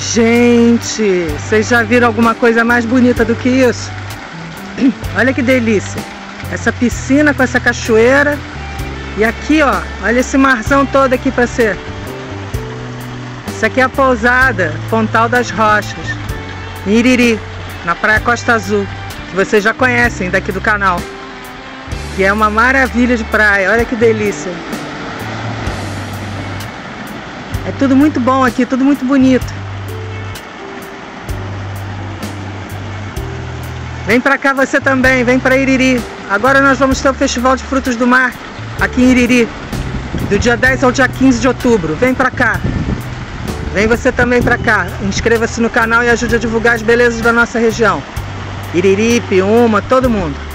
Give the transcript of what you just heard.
Gente, vocês já viram alguma coisa mais bonita do que isso? Olha que delícia. Essa piscina com essa cachoeira. E aqui, ó, olha esse marzão todo aqui pra ser. Isso aqui é a pousada Pontal das Rochas, em Iriri, na Praia Costa Azul, que vocês já conhecem daqui do canal. Que é uma maravilha de praia, olha que delícia. É tudo muito bom aqui, tudo muito bonito. Vem pra cá você também, vem pra Iriri. Agora nós vamos ter o Festival de Frutos do Mar aqui em Iriri, do dia 10 ao dia 15 de outubro. Vem pra cá. Vem você também pra cá. Inscreva-se no canal e ajude a divulgar as belezas da nossa região. Iriri, Piúma, todo mundo.